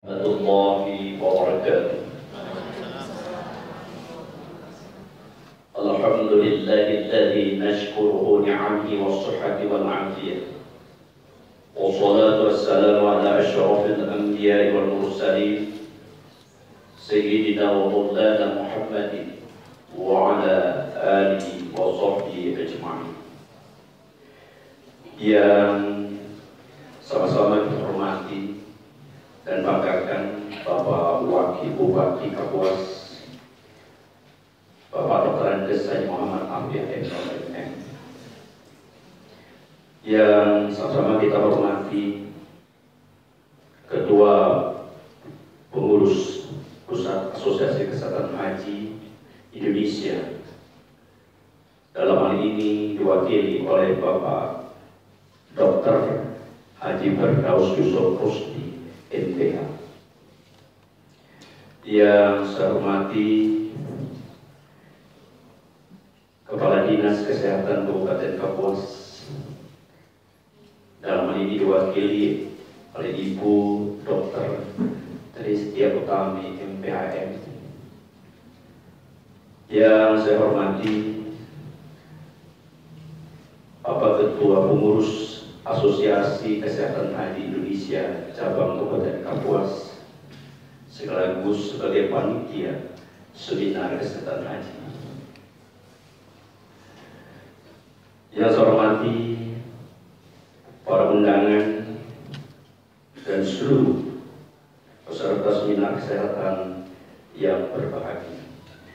Warahmatullahi wabarakatuh. Alhamdulillahilladzi nashkuruhu ni'amihi was-sihhati wal-'afiyah. Wassalatu wassalamu ala asyrafil anbiya'i wal mursalin sayyidina wa maulana Muhammadin wa ala alihi wa sahbihi ajma'in. Yang sama-sama kita hormati dan banggakan Bapak Wakil Bupati Kapuas, Bapak Dr. Andes Said Muhammad Amir MM, yang sama-sama kita hormati Ketua Pengurus Pusat Asosiasi Kesehatan Haji Indonesia, dalam hal ini diwakili oleh Bapak Dr. Haji Firdaus Yusuf Rusdi MPH. Yang saya hormati Kepala Dinas Kesehatan Kabupaten Kapuas, dalam hal ini diwakili oleh Ibu Dr. Tristia Utami MPHM. Yang saya hormati Bapak Ketua Pengurus Asosiasi Kesehatan Haji Indonesia Cabang Kabupaten Kapuas, sekaligus sebagai panitia seminar kesehatan haji. Yang saya hormati para undangan dan seluruh peserta seminar kesehatan yang berbahagia.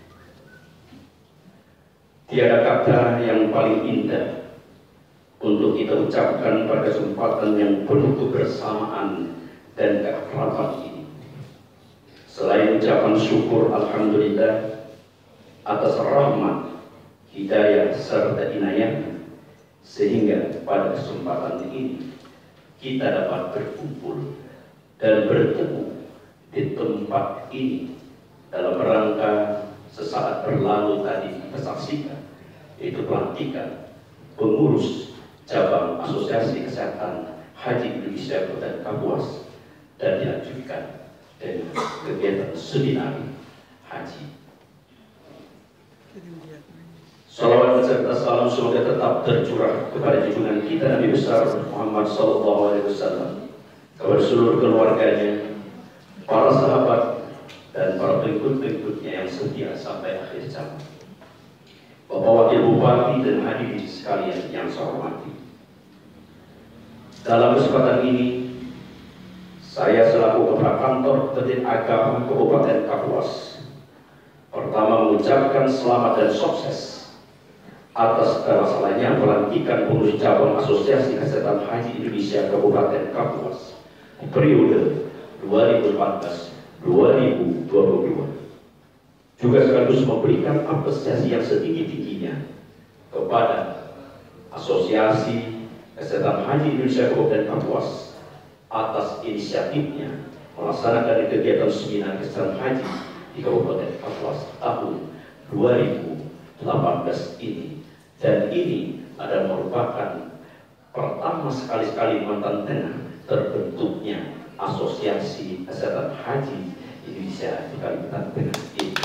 Tiada kata yang paling indah untuk kita ucapkan pada kesempatan yang penuh kebersamaan dan keakraban ini, selain ucapan syukur alhamdulillah atas rahmat, hidayah serta inayah, sehingga pada kesempatan ini kita dapat berkumpul dan bertemu di tempat ini dalam rangka sesaat berlalu tadi kita saksikan, yaitu pelantikan pengurus Cabang Asosiasi Kesehatan Haji Indonesia Kabupaten Kapuas, dan dilanjutkan dengan kegiatan seminar haji. Salawat serta salam semoga tetap tercurah kepada junjungan kita Nabi besar Muhammad SAW, kepada seluruh keluarganya, para sahabat, dan para pengikut-pengikutnya yang setia sampai akhir zaman. Bapak Wakil Bupati dan hadirin sekalian yang saya hormati, dalam kesempatan ini saya selaku Kepala Kantor Tertib Agama Kabupaten Kapuas pertama mengucapkan selamat dan sukses atas terlaksananya pelantikan pengurus cabang Asosiasi Kesehatan Haji Indonesia Kabupaten Kapuas periode 2014-2022. Juga sekaligus memberikan apresiasi yang setinggi-tingginya kepada Asosiasi Kesehatan Haji Indonesia Kabupaten Kapuas atas inisiatifnya melaksanakan kegiatan seminar kesehatan haji di Kabupaten Kapuas tahun 2018 ini. Dan ini adalah merupakan pertama sekali Kalimantan Tengah terbentuknya Asosiasi Kesehatan Haji Indonesia di Kalimantan Tengah ini.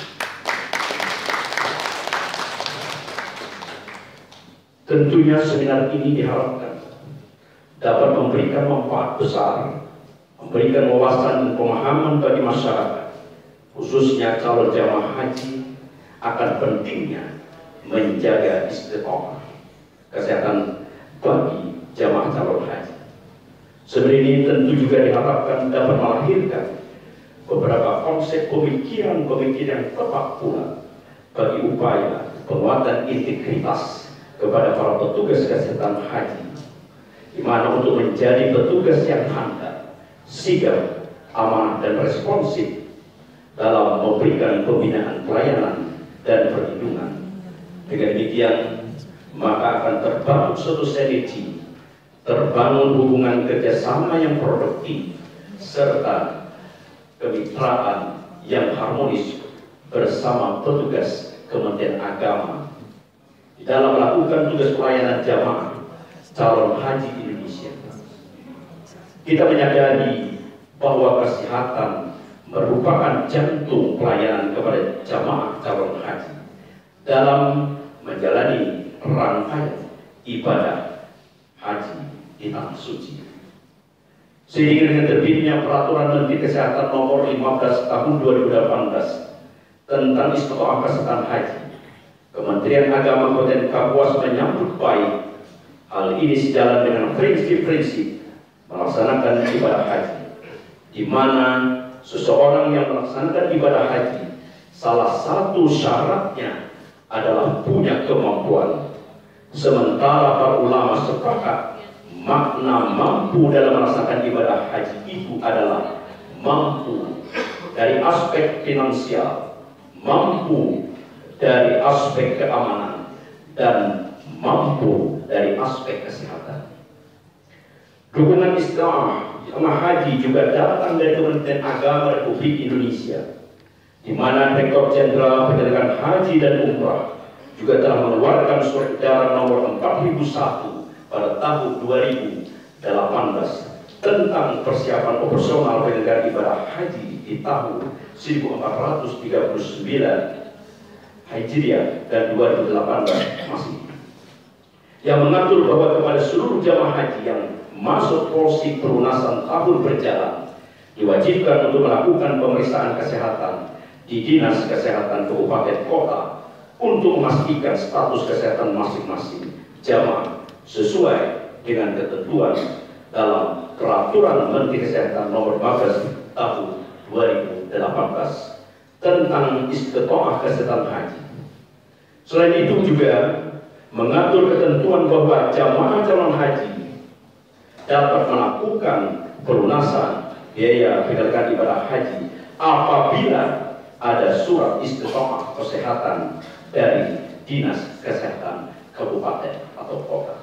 Tentunya seminar ini diharapkan dapat memberikan manfaat besar, memberikan wawasan dan pemahaman bagi masyarakat, khususnya calon jamaah haji, akan pentingnya menjaga istiqomah kesehatan bagi jamaah calon haji. Seminar ini tentu juga diharapkan dapat melahirkan beberapa konsep pemikiran tepat pula bagi upaya penguatan integritas kepada para petugas kesehatan haji, di mana untuk menjadi petugas yang handal, sigap, amanah dan responsif dalam memberikan pembinaan pelayanan dan perlindungan. Dengan demikian maka akan terbangun suatu sinergi, terbangun hubungan kerjasama yang produktif serta kemitraan yang harmonis bersama petugas Kementerian Agama di dalam melakukan tugas pelayanan jamaah calon haji Indonesia. Kita menyadari bahwa kesehatan merupakan jantung pelayanan kepada jamaah calon haji dalam menjalani rangkaian ibadah haji di tanah suci. Seiring dengan terbitnya peraturan Menteri Kesehatan nomor 15 tahun 2018 tentang istiqomah kesehatan haji, Kementerian Agama Kabupaten Kapuas menyambut baik hal ini sejalan dengan prinsip-prinsip melaksanakan ibadah haji, di mana seseorang yang melaksanakan ibadah haji salah satu syaratnya adalah punya kemampuan. Sementara para ulama sepakat makna mampu dalam melaksanakan ibadah haji itu adalah mampu dari aspek finansial, mampu dari aspek keamanan, dan mampu dari aspek kesehatan. Dukungan istiqomah jamaah haji juga datang dari Kementerian Agama Republik Indonesia, di mana Direktur Jenderal Penyelenggaraan Haji dan Umrah juga telah mengeluarkan surat edaran nomor 4001 pada tahun 2018 tentang persiapan operasional penyelenggaraan ibadah haji di tahun 1439 Hijriah dan 2018 Masehi, yang mengatur bahwa kepada seluruh jamaah haji yang masuk proses pelunasan tahun berjalan diwajibkan untuk melakukan pemeriksaan kesehatan di Dinas Kesehatan Kabupaten Kota untuk memastikan status kesehatan masing-masing jamaah sesuai dengan ketentuan dalam Peraturan Menteri Kesehatan nomor 15 tahun 2018 tentang istiqomah kesehatan haji. Selain itu juga mengatur ketentuan bahwa jamaah calon haji dapat melakukan pelunasan biaya penyelenggaraan ibadah haji apabila ada surat istiqomah kesehatan dari Dinas Kesehatan Kabupaten atau Kota.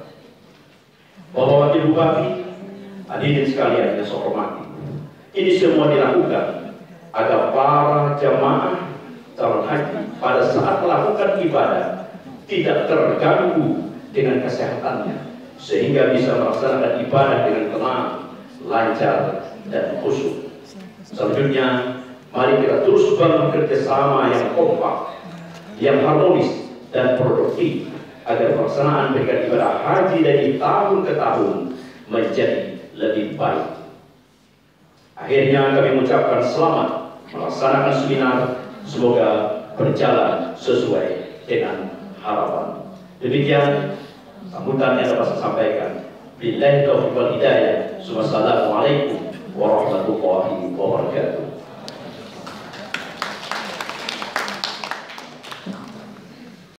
Bapak Wakil Bupati, hadirin sekalian yang saya hormati, ini semua dilakukan agar para jamaah calon haji pada saat melakukan ibadah tidak terganggu dengan kesehatannya, sehingga bisa melaksanakan ibadah dengan tenang, lancar, dan khusyuk. Selanjutnya, mari kita terus bangun kerjasama yang kompak, yang harmonis dan produktif agar pelaksanaan berikan ibadah haji dari tahun ke tahun menjadi lebih baik. Akhirnya kami mengucapkan selamat melaksanakan seminar, semoga berjalan sesuai dengan harapan. Demikian sambutan yang dapat saya sampaikan. Billahi taufiq wal hidayah. Wassalamualaikum warahmatullahi wabarakatuh.